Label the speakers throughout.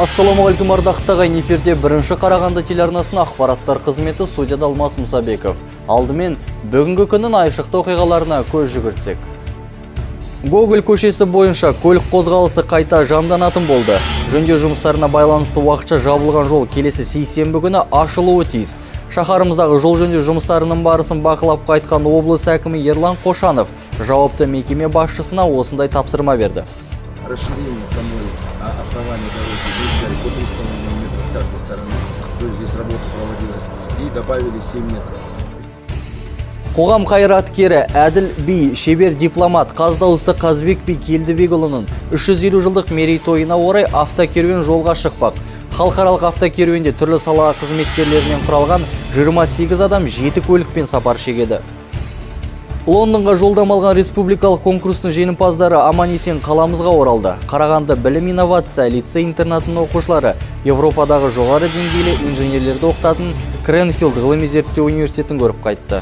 Speaker 1: Ассаламуалейкум ардақтағы эфирде бірінші Қарағанды телеарнасының ақпараттар қызметі, студияда Алмас Мұсабеков. Алдымен бүгінгі күннің айшықты оқиғаларына көз жүгіртсек. Гоголь көшесі бойынша көлік қозғалысы қайта жанданатын болды. Жөндеу жұмыстарына байланысты уақытша жабылған жол келесі сейсенбі күні ашылуы тиіс. Шаһарымыздағы жол жөндеу жұмыстарының барысын бақылап қайтқан облыс әкімі Ерлан Қошанов жауапты мекеме басшысына осындай тапсырма берді.
Speaker 2: Расширение самой основания дороги выезжали по 3,5 метра с каждой стороны, то есть здесь работа проводилась, и добавили 7 метров.
Speaker 1: Қоғам қайраткері Әділ би, шебер дипломат Қаздауысты Қазбек би Келдібекұлының 350 жылдық мерейтойына орай автокеруен жолға шықпақ. Халықаралық автокеруенде түрлі сала қызметкерлерінен құралған 28 адам 7 көлікпен сапар шегеді. Лондонға жолдамалған республикалық конкурстың жеңімпаздары аман-есен қаламызға оралды. Қарағанды білім инновация лицей-интернатының оқушылары Европадағы жоғары деңгейлі инженерлерді оқытатын Кренфилд ғылыми зерттеу университетін көріп қайтты.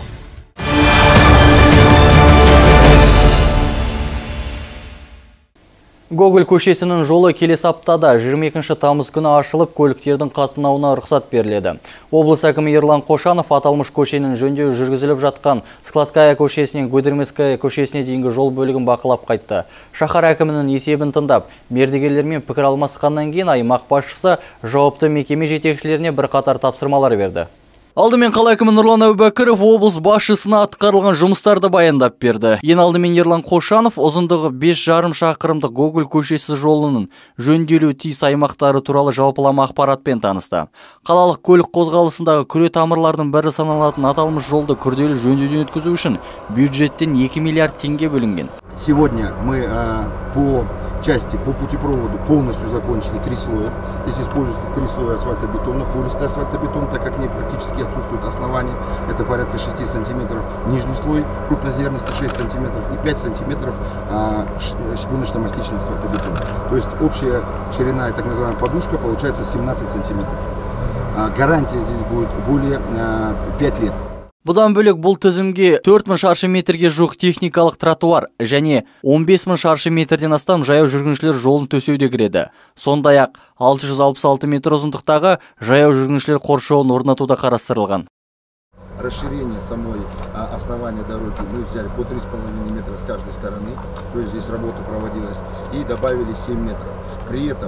Speaker 1: Гоголь көшесінің жолы келесі аптада 22 тамыз күні ашылып, көліктердің қатынауына рұқсат беріледі. Облыс әкімі Ерлан Қошанов аталмыш көшенің жөндеу жүргізіліп жатқан Складская көшесінен Гудермесская көшесіне дейінгі жол бөлігін бақылап қайтты. Шаһар әкімінің есебін тыңдап, мердігерлермен пікір алмасқаннан кейін аймақ басшысы жауапты мекеме жетекшілеріне бірқатар тапсырмалар берді. Алдымен қала әкімі Нұрлан Әубәкіров облыс басшысына атқарылған жұмыстарды баяндап берді. Ең алдымен Ерлан Қошанов ұзындығы 5,5 шақырымдық Гоголь көшесі жолының жөнделуі тиіс аймақтары туралы жалпылама ақпаратпен танысты. Қалалық көлік қозғалысындағы күре тамырлардың бірі саналатын аталмыш жолды күрделі жөндеуден өткізу үшін бюджеттен 2 миллиард теңге бөлінген.
Speaker 2: Сегодня мы по части, по путепроводу полностью закончили 3 слоя. Здесь используется 3 слоя асфальтобетона, пористый асфальтобетон, так как не практически отсутствует основание. Это порядка 6 сантиметров. Нижний слой крупнозерности 6 сантиметров и 5 сантиметров шпуночно-мастичный асфальтобетон. То есть общая ширина и так называемая подушка получается 17 сантиметров. Гарантия здесь будет более 5 лет.
Speaker 1: Бұдан бөлек бұл тізімге 4000 шаршы метрге жуық техникалық тротуар және 15000 шаршы метрден астам жаяу жүргіншілер жолын төсеуде кіреді. Сондай-ақ 666 метр ұзындықтағы жаяу жүргіншілер қоршауын орнатуда қарастырылған.
Speaker 2: Расширение самой основания дороги мы взяли по 3,5 метра с каждой стороны, то есть здесь работа проводилась, и добавили 7 метров. При этом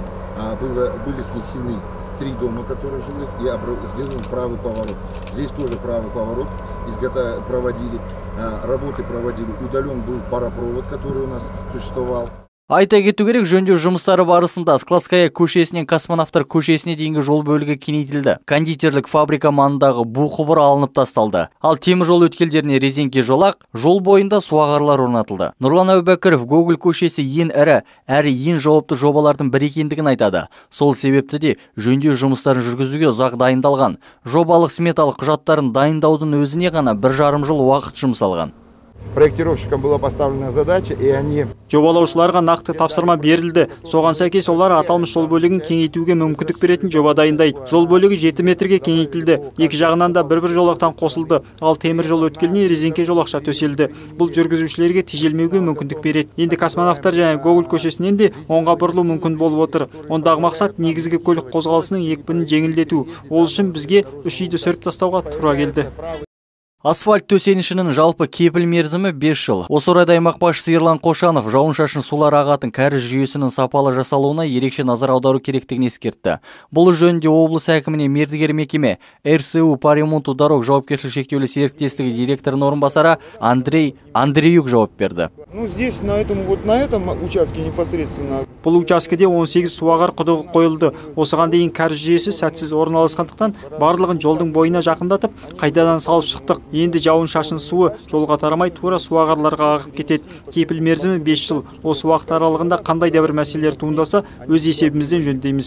Speaker 2: были снесены 3 дома, которые жилых, и сделан правый поворот. Здесь тоже правый поворот проводили, работы проводили. Удален был паропровод, который у нас существовал.
Speaker 1: Айта кету керек, жөндеу жұмыстары барысында Складская көшесінен Космонавтар көшесіне дейінгі жол бөлігі кеңейтілді. Кондитерлік фабрика маңындағы бу құбыр алынып тасталды. Ал темір жол өткелдеріне резеңке жолақ, жол бойында суағарлар орнатылды. Нұрлан Әубәкіров Гоголь көшесі ең ірі әрі ең жауапты жобалардың бірі екендігін айтады. Сол себепті де жөндеу жұмыстарын жүргізуге ұзақ дайындалған. Жобалық сметалық құжаттарын дайындаудың өзіне ғана 1,5 жыл уақыт жұмсалған.
Speaker 2: Проектировщикам была поставлена задача, и они...
Speaker 3: Жобалаушыларға нақты тапсырма берілді. Соған сәйкес олар аталмыш жол бөлігін кеңейтуге мүмкіндік беретін жоба дайындайды. Жол бөлігі 7 метрге кеңейтілді. Екі жағынан да бір жолақтан қосылды. Ал темір жол өткеліне резеңке жолақша төселді. Бұл жүргізушілерге тежелмеуге мүмкіндік береді. Енді Космонавтар және Гоголь көшесінен де оңға бұрылу мүмкін болып отыр. Ондағы мақсат негізгі көлік қозғалысының екпінін жеңілдету. Ол үшін бізге 3 үйді сүріп тастауға тура келді.
Speaker 1: Асфальт төсенішінің жалпы кепіл мерзімі 5 жыл. Осы орайда аймақ басшысы Ерлан Қошанов жауын-шашын сулар ағатын кәріз жүйесінің сапалы жасалуына ерекше назар аудару керектігін ескертті. Бұл жөнінде облыс әкіміне мердігер мекеме РСУ по ремонту дорог жауапкершілігі шектеулі серіктестігі директорының орынбасары Андреюк жауап берді.
Speaker 4: Здесь на этом участке непосредственно.
Speaker 3: Бұл учаскеде 18 суағар құдығы қойылды. Осыған дейін кәріз жүйесі сәтсіз орналасқандықтан барлығын жолдың бойына жақындатып, қайтадан салып шықтық. Енді жауын-шашын суы жолға тарамай тура суағарларға ағып кетеді. Кепіл мерзімі 5 жыл. Осы уақыт аралығында қандай да бір мәселелер туындаса, өз есебімізден жөндейміз.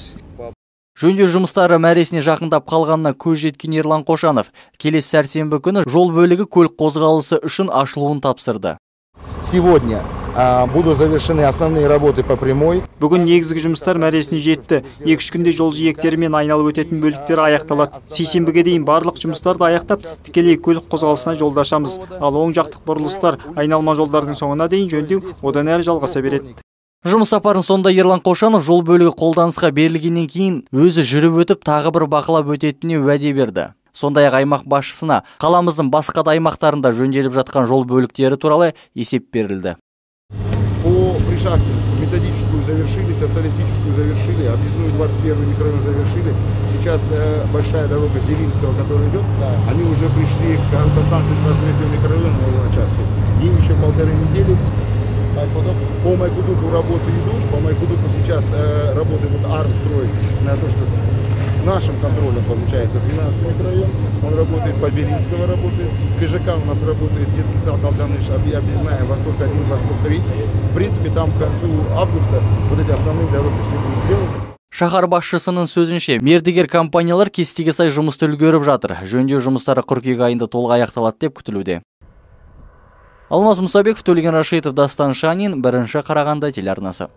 Speaker 1: Жөндеу жұмыстары мәресіне жақындап қалғанына көз жеткен Ерлан Қошанов келесі сәрсенбі күні жол бөлігі көлік қозғалысы үшін ашылуын тапсырды.
Speaker 2: Сегодня будут завершены основные работы по прямой.
Speaker 3: Бүгін негізгі жұмыстар мәресіне жетті. 2-3 күнде жол жиектерімен айналып өтетін бөліктер аяқталады. Сейсенбіге дейін барлық жұмыстарды аяқтап, тікелей көлік қозғалысына жолды ашамыз. Ал оң жақтық бұрылыстар, айналма жолдардың соңына дейін жөндеу одан әрі жалғаса береді.
Speaker 1: Жұмыс сапарын сонда Ерлан Қошанов жол бөлігі қолданысқа берілгеннен кейін өзі жүріп өтіп тағы бір бақылап өтетініне уәде берді. Сондай-ақ аймақ басшысына қаламыздың басқа да аймақтарында жөнделіп жатқан жол бөліктері туралы есеп берілді.
Speaker 2: По Пришахтинску методическую завершили, социалистическую завершили, объездную 21 микрорайон завершили. Сейчас большая дорога Зелинского, которая идет, они уже пришли к автостанции 23 микрорайона на его участке. Ей еще 1,5 недели. По Майкудуку работы идут, по Майкудуку сейчас работает АРМ строит на то, что с нашим контролем получается 12 микрорайон, он работает, по Белинского работает, КЖК у нас работает, детский сад Алданыш, объездная Восток-1, Восток-3. В принципе, там к концу августа вот эти основные дороги все будут сделаны.
Speaker 1: Шаһар басшысының сөзінше, мердігер компаниялар кестеге сай жұмысты үлгеріп жатыр. Жөндеу жұмыстары қыркүйек айында толық аяқталады деп күтілуде. Алмаз Мұсабеков, Төлеген Рашитов, Дастан Шанин, Бірінші Қарағанды телеарнасы.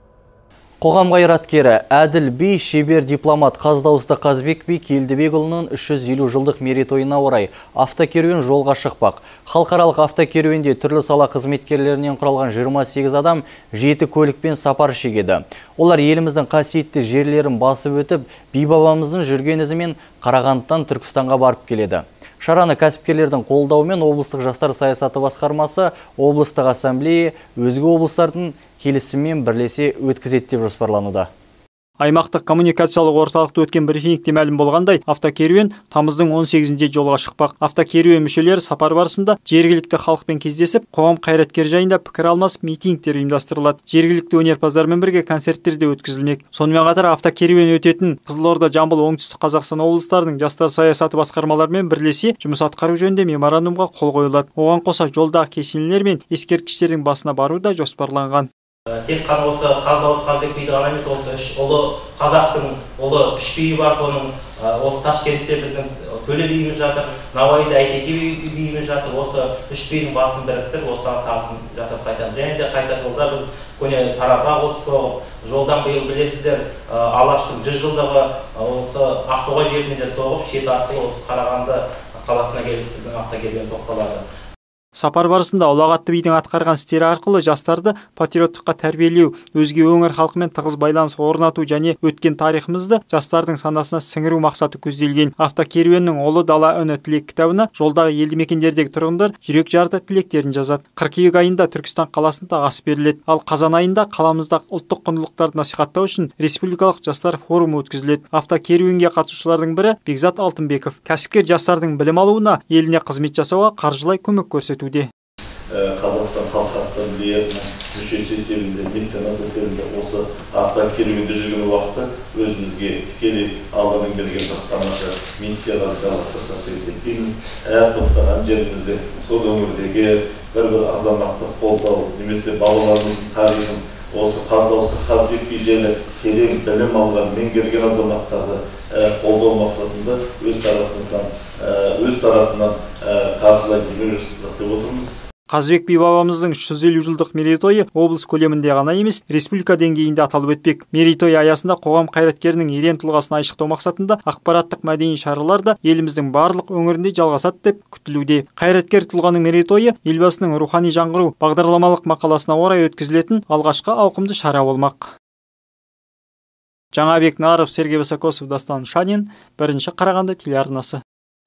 Speaker 1: Қоғам қайраткері, әділ би, шебер дипломат Қаздауысты Қазбек би Келдібекұлының 350 жылдық мерейтойына орай автокеруен жолға шықпақ. Халықаралық автокеруенде түрлі сала қызметкерлерінен құралған 28 адам 7 көлікпен сапар шегеді. Олар еліміздің қасиетті жерлерін басып өтіп, би бабамыздың жүрген ізімен Қарағандыдан Түркістанға барып келеді. Шараны кәсіпкерлердің қолдауымен облыстық жастар саясаты басқармасы, облыстық ассамблея, өзге облыстардың келісіммен бірлесе өткізеді деп жоспарлануда.
Speaker 3: Аймақтық коммуникациялық орталықта өткен брифингте мәлім болғандай, автокеруен тамыздың 18-інде жолға шықпақ. Автокеруен мүшелері сапар барысында жергілікті халықпен кездесіп, қоғам қайраткері жайында пікір алмас митингтер ұйымдастырылады. Жергілікті өнерпаздармен бірге концерттер де өткізілмек. Сонымен қатар автокеруен өтетін Қызылорда, Жамбыл, Оңтүстік Қазақстан облыстарының жастар саясаты басқармаларымен бірлесе жұмыс атқару жөнінде меморандумға қол қойылады. Оған қоса жолдағы кесенелер мен ескерткіштердің басына бару да жоспарланған.
Speaker 5: Тек қана осы Қаздауыс Қазбек биді ғана емес, осы ұлы қазақтың ұлы үш биі бар, соның осы Ташкентте біздің Төле биіміз жатыр, Науайда Әйтеке биіміз жатыр. Осы үш бидің басын біріктіріп, осы тағысын жасап қайтамыз. Және де қайта жолда біз көне Таразға қосып соғып, жолдан биыл білесіздер, Алаштың 100 жылдығы осы Ақтоғай жеріне де соғып, шет арқылы осы Қарағанды қаласына келіп біздің автокеруен тоқталады.
Speaker 3: Сапар барысында ұлағатты бидің атқарған істері арқылы жастарды патриоттыққа тәрбиелеу, өзге өңір халқымен тығыз байланыс орнату және өткен тарихымызды жастардың санасына сіңіру мақсаты көзделген. Автокеруеннің ұлы дала үні тілек кітабына жолдағы елді мекендердегі тұрғындар жүрек жарды тілектерін жазады. Қыркүйек айында Түркістан қаласында ас беріледі. Ал қазан айында қаламыздағы ұлттық құндылықтарды насихаттау үшін республикалық жастар форумы өткізіледі. Автокеруенге қатысушылардың бірі Бекзат Алтынбеков. Кәсіпкер жастардың білім алуына, еліне қызмет жасауға қаржылай көмек көрсетуде.
Speaker 6: Қазақстан Халқы Ассамблеясының мүшесі есебінде, меценат есебінде осы автокеруенде жүрген уақытта өзімізге тікелей алдымен берген тамаша миссияға жалғастырсақ деп есептейміз. Әр тоқтаған жерімізде сол өңірдегі бір азаматты қолдау, немесе балаларымыздың тарихын, осы Қаздауысты Қазбек би жайлы терең білім алған, меңгерген азаматтарды қолдау мақсатында өз тарапынан қаржылай көмек жасасақ деп отырмыз.
Speaker 3: Қазбек би бабамыздың 350 жылдық мерейтойы облыс көлемінде ғана емес, республика деңгейінде аталып өтпек. Мерейтой аясында қоғам қайраткерінің ерен тұлғасын айшықтау мақсатында ақпараттық мәдени шаралар да еліміздің барлық өңірінде жалғасады деп күтілуде. Қайраткер тұлғаның мерейтойы елбасының рухани жаңғыру бағдарламалық мақаласына орай өткізілетін алғашқы ауқымды шара болмақ. Жаңабек Наров, Сергей Высокосов, Дастан Шанин, Бірінші Қарағанды телеарнасы.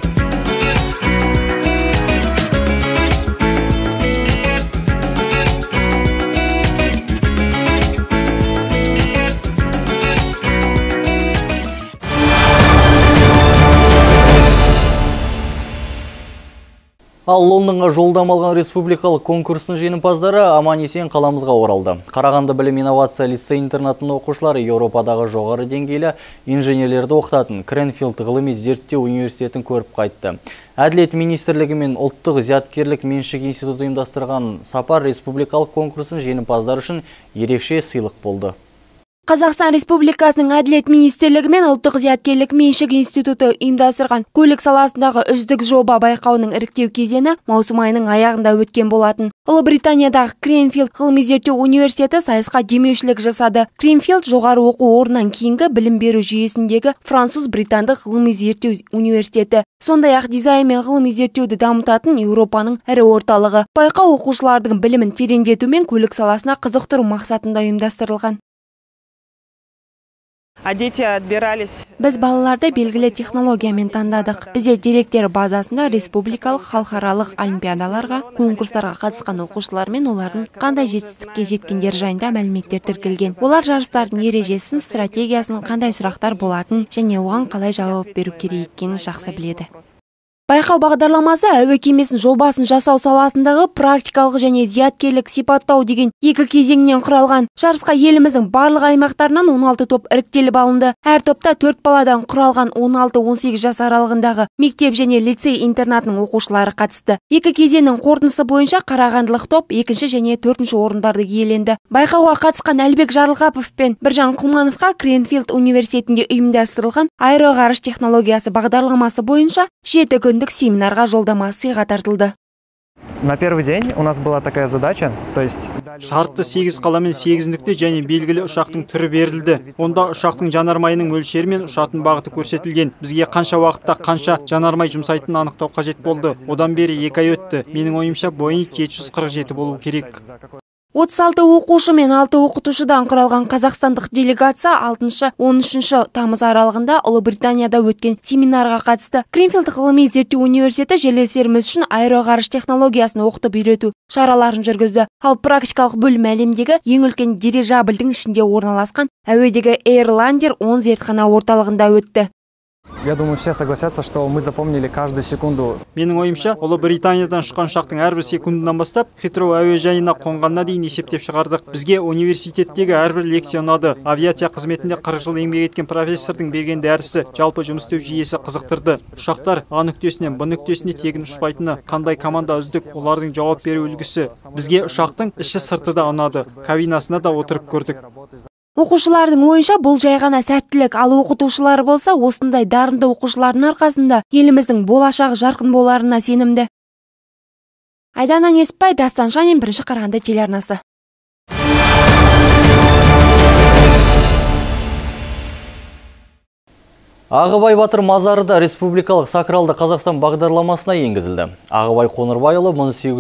Speaker 1: Ал Лондонға жолдама алған республикалық конкурстың жеңімпаздары аман-есен қаламызға оралды. Қарағанды білім инновация лицей-интернатының оқушылары Еуропадағы жоғары деңгейлі инженерлерді оқытатын Кренфилд ғылыми зерттеу университетін көріп қайтты. Әділет министрлігі мен ұлттық зияткерлік меншік институты ұйымдастырған сапар республикалық конкурстың жеңімпаздары үшін ерекше сыйлық болды.
Speaker 7: Қазақстан Республикасының Әділет министрлігі мен Ұлттық зияткерлік меншік институты ұйымдастырған көлік саласындағы үздік жоба байқауының іріктеу кезеңі маусым айының аяғында өткен болатын. Ұлыбританиядағы Кренфилд ғылыми-зерттеу университеті сайысқа демеушілік жасады. Кренфилд жоғары оқу орнынан кейінгі білім беру жүйесіндегі француз-британдық ғылыми-зерттеу университеті. Сондай-ақ дизайн мен ғылыми-зерттеуді дамытатын Еуропаның ірі орталығы. Байқау оқушылардың білімін тереңдету мен көлік саласына қызықтыру мақсатында ұйымдастырылған. Біз балаларды белгілі технологиямен таңдадық. Бізде деректер базасында республикалық халықаралық олимпиадаларға, конкурстарға қатысқан оқушылар мен олардың қандай жетістікке жеткендері жайында мәліметтер тіркелген. Олар жарыстардың ережесін, стратегиясын, қандай сұрақтар болатын және оған қалай жауап беру керек екенін жақсы біледі. Байқау бағдарламасы әуе кемесінің жобасын жасау саласындағы практикалық және зияткерлік сипаттау деген екі кезеңнен құралған. Жарысқа еліміздің барлық аймақтарынан 16 топ іріктеліп алынды. Әр топта 4 баладан құралған 16-18 жас аралығындағы мектеп және лицей интернатының оқушылары қатысты. Екі кезеңнің қорытындысы бойынша қарағандылық топ 2 және 4 орындарды иеленді. Байқауға қатысқан Әлбек Жарылғапов пен Біржан Құлмановқа Кренфилд университетінде ұйымдастырылған аэроғарыш технологиясы бағдарламасы бойынша 7 күндік семинарға жолдама сыйға тартылды.
Speaker 8: На первый день у нас была такая задача, то есть
Speaker 3: шартты 8 қаламен 8-нүкте және белгілі ұшақтың түрі берілді. Онда ұшақтың жанармайының мөлшері мен ұшатын бағыты көрсетілген. Бізге қанша уақытта қанша жанармай жұмсайтынын анықтау қажет болды. Одан бері 2 ай өтті. Менің ойымша Boeing 747 болу керек.
Speaker 7: 36 оқушы мен 6 оқытушыдан құралған қазақстандық делегация 6-13 тамыз аралығында Ұлыбританияда өткен семинарға қатысты. Кренфилд ғылыми-зерттеу университеті жерлестеріміз үшін аэроғарыш технологиясын оқытып үйрету шараларын жүргізді. Ал практикалық бөлім әлемдегі ең үлкен дирижабльдің ішінде орналасқан әуедегі Airlander 10 зертхана орталығында өтті.
Speaker 8: Я думаю, все согласятся, что мы запомнили каждую секунду.
Speaker 3: Менің ойымша, Ұлыбританиядан шыққан ұшақтың әрбір секундынан бастап Хитроу әуежайына қонғанына дейін есептеп шығардық. Бізге университеттегі әрбір лекция ұнады. Авиация қызметінде 40 жыл еңбек еткен профессордың берген дәрісі, жалпы жұмыс істеу жүйесі қызықтырды. Ұшақтар А нүктесінен Б нүктесіне тегін ұшпайтыны, қандай команда үздік, олардың жауап беру үлгісі. Бізге ұшақтың іші сырты да ұнады. Кабинасына да отырып көрдік.
Speaker 7: Оқушылардың ойынша бұл жай ғана сәттілік, ал оқытушылар болса осындай дарынды оқушылардың арқасында еліміздің болашағы жарқын боларына сенімді. Айдана Неспай, Дастан Шанин, Бірінші Қарағанды телеарнасы.
Speaker 1: Ағыбай Батыр мазары да республикалық сакралды Қазақстан бағдарламасына енгізілді. Ағыбай Қоңырбайұлы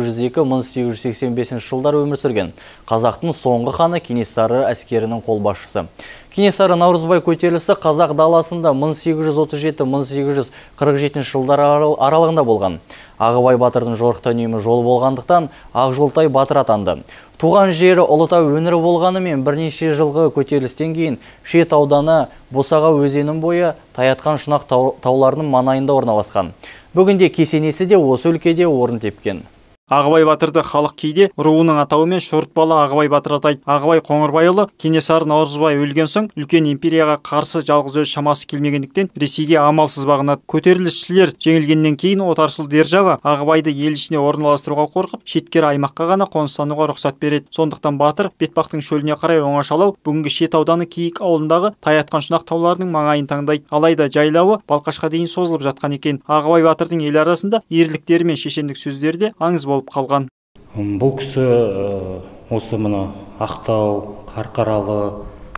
Speaker 1: 1802-1885 жылдар өмір сүрген. Қазақтың соңғы ханы Кенесары әскерінің қолбасшысы. Кенесары Наурызбай көтерілісі қазақ даласында 1837-1847 жылдар аралығында болған. Ағыбай Батырдың жорықта үнемі жол болғандықтан Ақжолтай Батыр атанды. Туған жері Ұлытау өңірі болғанымен бірнеше жылғы көтерілістен кейін Шет ауданы Босаға өзенінің бойы Таятқан Шұнақ тауларының маңайында орналасқан. Бүгінде кесенесі де осы өлкеде орын тепкен.
Speaker 3: Ағыбай Батырды халық кейде руының атауымен шортпалы Ағыбай Батыр атайды. Ағыбай Қоңырбайұлы Кенесары Наурызбай өлген соң үлкен империяға қарсы жалғыз өз шамасы келмегендіктен Ресейге амалсыз бағынады. Көтерілісшілер жеңілгеннен кейін отаршыл держава Ағыбайды ел ішіне орналастыруға қорқып, шеткері аймаққа ғана қоныстануға рұқсат береді. Сондықтан Батыр Бетпақтың шөліне қарай оңашалау бүгінгі Шет ауданы Киік ауылындағы Таятқан Шұнақ тауларының маңайын таңдайды. Алайда жайлауы Балқашқа дейін созылып жатқан екен. Ағыбай Батырдың ел арасында ерліктері мен шешендік сөздері де аңыз болып қалған.
Speaker 9: Бұл кісі осы мына Ақтау, Қарқаралы,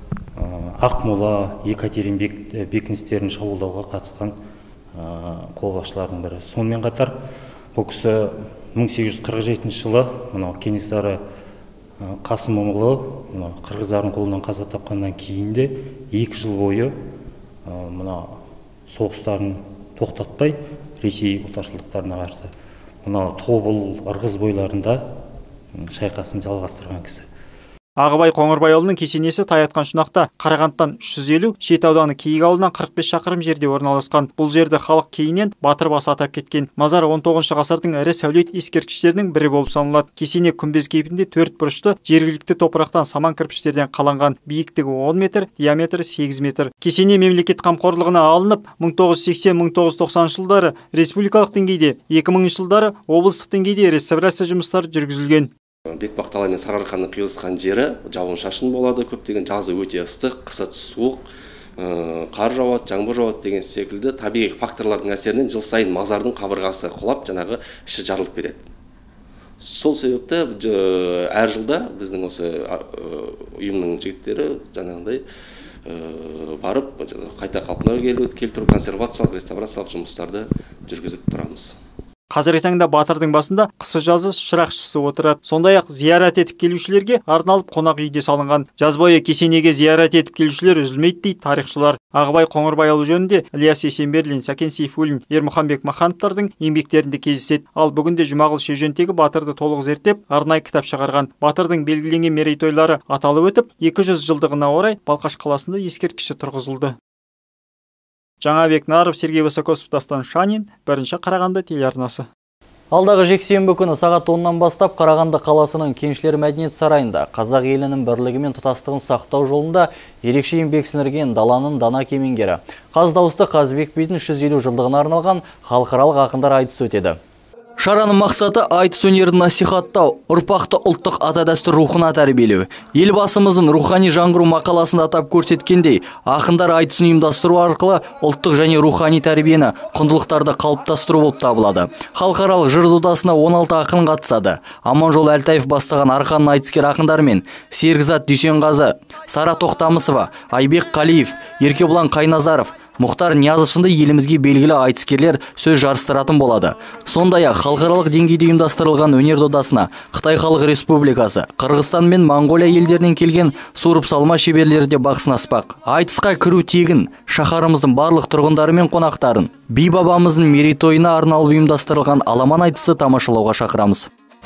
Speaker 9: Ақмола, Екатерин бекіністерін шабуылдауға қатысқан қолбасшылардың бірі. Сонымен қатар бұл кісі 1847 жылы мына Кенесары Қасымұлы қырғыздардың қолынан қаза тапқаннан кейін де 2 жыл бойы мына соғыстарын тоқтатпай Ресей отаршылдықтарына қарсы мына Тобыл, Ырғыз бойларында шайқасын жалғастырған кісі.
Speaker 3: Ағыбай Қоңырбайұлының кесенесі Таятқан Шұнақта Қарағандыдан 350, Шет ауданы Киік ауылынан 45 шақырым жерде орналасқан. Бұл жерді халық кейіннен Батыр басы атап кеткен. Мазар 19 ғасырдың ірі сәулет ескерткіштерінің бірі болып саналады. Кесене күмбез кейпінде 4 бұрышты жергілікті топырақтан саман кірпіштерден қаланған. Биіктігі 10 метр, диаметрі 8 метр. Кесене мемлекет қамқорлығына алынып, 1980-1990 жылдары республикалық деңгейде, 2000 жылдары облыстық деңгейде реставрация жұмыстары жүргізілген.
Speaker 10: Бетпақдала мен Сарыарқаның қиылысқан жері жауын шашын болады, көптеген жазы өте ыстық, қысы суық, қар жауады, жаңбыр жауады деген секілді табиғи факторлардың әсерінен жыл сайын мазардың қабырғасы құлап, жаңағы іші жарылып кетеді. Сол себепті әр жылда біздің осы ұйымның жігіттері жаңағындай барып қайта қалпына келтіру, консервациялық, реставрациялық жұмыстарды жүргізіп тұрамыз.
Speaker 3: Қазіргі таңда Батырдың басында қысы-жазы шырақшысы отырады. Сондай-ақ зиярат етіп келушілерге арналып қонақ үйде салынған. Жаз бойы кесенеге зиярат етіп келушілер үзілмейді дейді тарихшылар. Ағыбай Қоңырбайұлы жөнінде Ілияс Есенберлин, Сәкен Сейфуллин, Ермұхамбек Махановтардың еңбектерінде кездеседі. Ал бүгінде Жұмағұл Шежентегі Батырды толық зерттеп, арнайы кітап шығарған. Батырдың белгіленген мерейтойлары аталып өтіп, 200 жылдығына орай Балқаш қаласында ескерткіші тұрғызылды. Жаңабек Наров, Сергей Высокосов, Дастан Шанин, бірінші Қарағанды телеарнасы.
Speaker 1: Алдағы жексенбі күні сағат 10-нан бастап Қарағанды қаласының Кеншілер мәдениет сарайында қазақ елінің бірлігі мен тұтастығын сақтау жолында ерекше еңбек сіңірген даланың дана кемеңгері Қаз дауысты Қазыбек бидің 150 жылдығына арналған халықаралық ақындар айтысы өтеді. Шараның мақсаты айтыс өнерін насихаттау, ұрпақты ұлттық ата-дәстүр рухына тәрбиелеу. Елбасымыздың рухани жаңғыру мақаласында атап көрсеткендей, ақындар айтысын ұйымдастыру арқылы ұлттық және рухани тәрбиені, құндылықтарды қалыптастыру болып табылады. Халықаралық жыр додасына 16 ақын қатысады. Аманжол Әлтаев бастаған арқаның айтыскер ақындармен Серікзат Дүйсенғазы, Сара Тоқтамысова, Айбек Қалиев, Еркебұлан Қайназаров, Мұхтар Ниязов сынды елімізге белгілі айтыскерлер сөз жарыстыратын болады. Сондай-ақ халықаралық деңгейде ұйымдастырылған өнер додасына Қытай Халық Республикасы, Қырғызстан мен Моңғолия елдерінен келген суырып салма шеберлері де бақ сынаспақ. Айтысқа кіру тегін, шаһарымыздың барлық тұрғындары мен қонақтарын би бабамыздың мерейтойына арналып ұйымдастырылған аламан айтысы тамашалауға шақырамыз.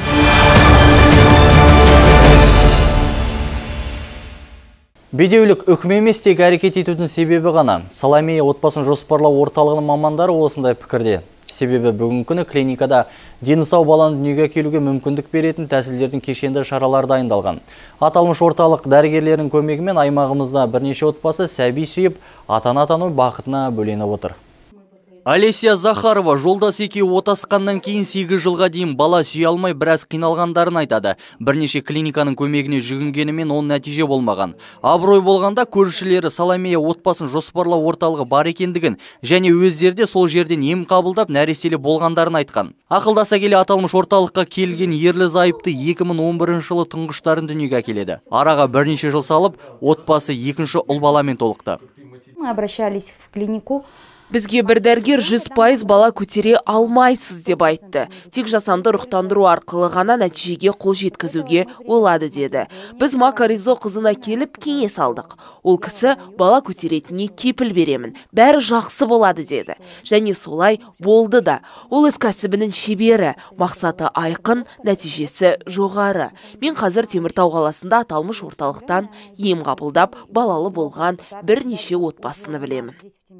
Speaker 1: Бедеулік үкім емес, тек әрекет етудің себебі ғана. Саламея отбасын жоспарлау орталығының мамандары осындай пікірде. Себебі бүгінгі күні клиникада дені сау баланы дүниеге әкелуге мүмкіндік беретін тәсілдердің кешенді шаралары дайындалған. Аталмыш орталық дәрігерлердің көмегімен аймағымызда бірнеше отбасы сәби сүйіп, ата-ана атану бақытына бөленіп отыр. Олеся Захарова жолдас екеуі отасқаннан кейін 8 жылға дейін бала сүйе алмай біраз қиналғандарын айтады. Бірнеше клиниканың көмегіне жүгінгенімен оның нәтиже болмаған. Абырой болғанда көршілері Саламея отбасын жоспарлау орталығы бар екендігін және өздерде сол жерден ем қабылдап нәрестелі болғандарын айтқан. Ақылдаса келе аталмыш орталыққа келген ерлі зайыпты 2011 жылы тұңғыштарын дүниеге әкеледі. Араға бірнеше жыл салып, отбасы екінші ұл баламен толықты.
Speaker 11: Мы обращались в клинику.
Speaker 12: Бізге бір дәрігер 100% бала көтере алмайсыз деп айтты. Тек жасанды ұрықтандыру арқылы ғана нәтижеге қол жеткізуге болады деді. Біз Макаризо қызына келіп кеңес алдық. Ол кісі бала көтеретіне кепіл беремін. Бәрі жақсы болады деді. Және солай болды да. Ол өз кәсібінің шебері, мақсаты айқын, нәтижесі жоғары. Мен қазір Теміртау қаласында аталмыш орталықтан ем қабылдап балалы болған бірнеше отбасыны білемін.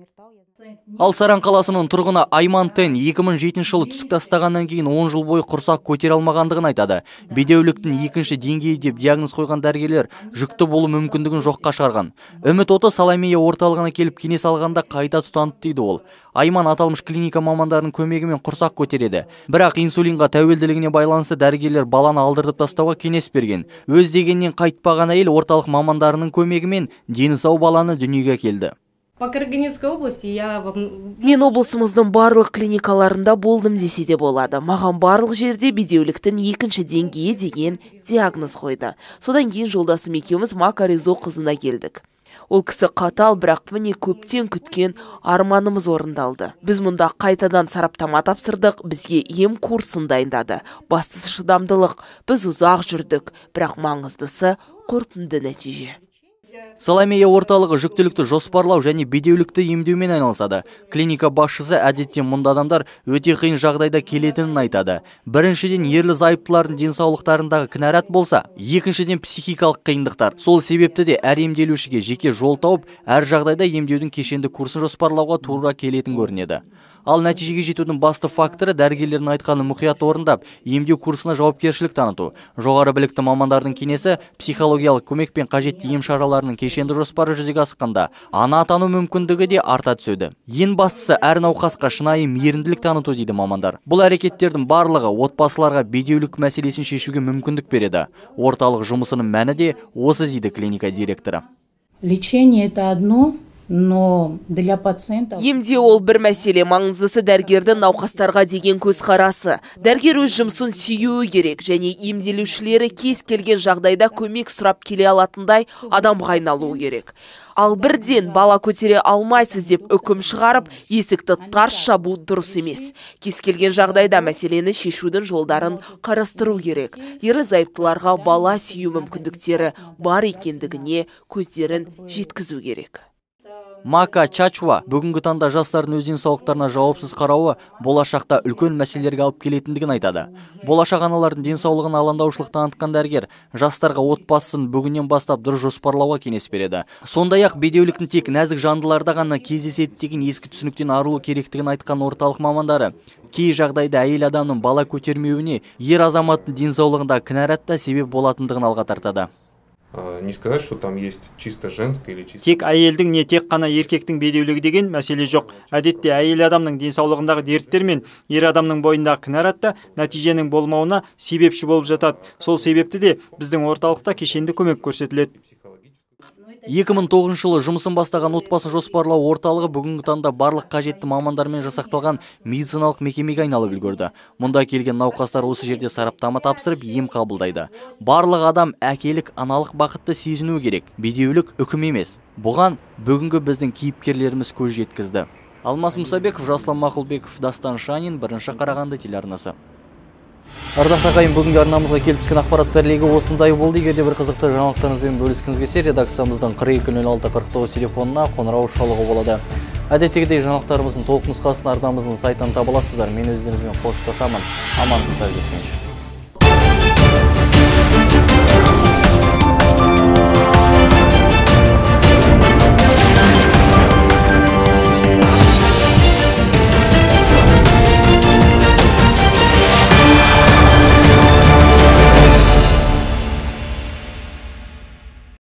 Speaker 1: Ал Саран қаласының тұрғыны Айман Тен 2007 жылы түсік тастағаннан кейін 10 жыл бойы құрсақ көтере алмағандығын айтады. Бедеуліктің екінші деңгейі деп диагноз қойған дәрігерлер жүкті болу мүмкіндігін жоққа шығарған. Үміт оты Саламея орталығына келіп кеңес алғанда қайта тұтанды дейді ол. Айман аталмыш клиника мамандарының көмегімен құрсақ көтереді. Бірақ инсулинға тәуелділігіне байланысты дәрігерлер баланы алдыртып тастауға кеңес берген. Өз дегеннен қайтпаған әйел орталық мамандарының көмегімен дені сау баланы дүниеге келді.
Speaker 11: По Карагандинской области
Speaker 12: Мен облысымыздың барлық клиникаларында болдым десе де болады. Маған барлық жерде бедеуліктің екінші деңгейі деген диагноз қойды. Содан кейін жолдасым екеуміз Макаризо қызына келдік. Ол кісі қатал, бірақ міне көптен күткен арманымыз орындалды. Біз мұнда қайтадан сараптама тапсырдық, бізге ем курсын дайындады. Бастысы шыдамдылық, біз ұзақ жүрдік, бірақ маңыздысы қорытынды нәтиже.
Speaker 1: Саламея орталығы жүктілікті жоспарлау және бедеулікті емдеумен айналысады. Клиника басшысы әдетте мұнда адамдар өте қиын жағдайда келетінін айтады. Біріншіден ерлі зайыптылардың денсаулықтарындағы кінәрат болса, екіншіден психикалық қиындықтар. Сол себепті де әр емделушіге жеке жол тауып, әр жағдайда емдеудің кешенді курсын жоспарлауға тура келетін көрінеді. Ал нәтижеге жетудің басты факторы дәрігерлердің айтқанын мұқият орындап, емдеу курсына жауапкершілік таныту. Жоғары білікті мамандардың кеңесі психологиялық көмек пен қажетті ем шараларының кешенді жоспары жүзеге асқанда, ана атану мүмкіндігі де арта түседі. Ең бастысы әр науқасқа шынайы мейірімділік таныту дейді мамандар. Бұл әрекеттердің барлығы отбасыларға бедеулік мәселесін шешуге мүмкіндік береді. Орталық жұмысының мәні де осы дейді клиника директоры.
Speaker 13: Лечение это одно, но для пациентов...
Speaker 12: Емдеу ол бір мәселе, маңыздысы дәрігердің науқастарға деген көзқарасы. Дәрігер өз жұмысын сүйуі керек, және емделушілері кез келген жағдайда көмек сұрап келе алатындай адамға айналуы керек. Ал бірден бала көтере алмайсыз деп үкім шығарып, есікті тарс жабу дұрыс емес. Кез келген жағдайда мәселені шешудің жолдарын қарастыру керек. Ерлі-зайыптыларға бала сүю мүмкіндіктері бар екендігіне көздерін жеткізу керек.
Speaker 1: Мака Чачва бүгінгі таңда жастардың өз денсаулықтарына жауапсыз қарауы болашақта үлкен мәселелерге алып келетіндігін айтады. Болашақ аналардың денсаулығына алаңдаушылық танытқан дәрігер жастарға отбасын бүгіннен бастап дұрыс жоспарлауға кеңес береді. Сондай-ақ бедеуліктің тек нәзік жандыларда ғана кездеседі деген ескі түсініктен арылу керектігін айтқан орталық мамандары кей жағдайда әйел адамның бала көтермеуіне ер азаматтың денсаулығында кінәрат себеп болатындығын алға тартады.
Speaker 14: Не сказать, что там есть чисто женское или чисто...
Speaker 3: Тек әйелдің не тек қана еркектің бедеулігі деген мәселе жоқ. Әдетте әйел адамның денсаулығындағы дерттер мен ер адамның бойындағы кінәратта нәтиженің болмауына себепші болып жатады. Сол себепті де біздің орталықта кешенді көмек көрсетіледі.
Speaker 1: 2009 жылы жұмысын бастаған отбасын жоспарлау орталығы бүгінгі таңда барлық қажетті мамандармен жасақталған медициналық мекемеге айналып үлгерді. Мұнда келген науқастар осы жерде сараптама тапсырып ем қабылдайды. Барлық адам әкелік, аналық бақытты сезіну керек. Бедеулік үкім емес. Бұған бүгінгі біздің кейіпкерлеріміз көз жеткізді. Алмас Мұсабеков, Жаслан Мақұлбеков, Дастан Шанин, Бірінші Қарағанды телеарнасы.
Speaker 15: Ардақты ағайын, бүгінгі арнамызға келіп түскен ақпараттар легі осындай болды. Егерде бір қызықты жаңалықтарыңызбен бөліскіңіз келсе, редакциямыздың 4206-49 телефонына қоңырау шалуға болады. Әдеттегідей жаңалықтарымыздың толық нұсқасын арнамыздың сайтынан таба аласыздар. Мен өздеріңізбен қоштасамын. Амандықта жүздескенше.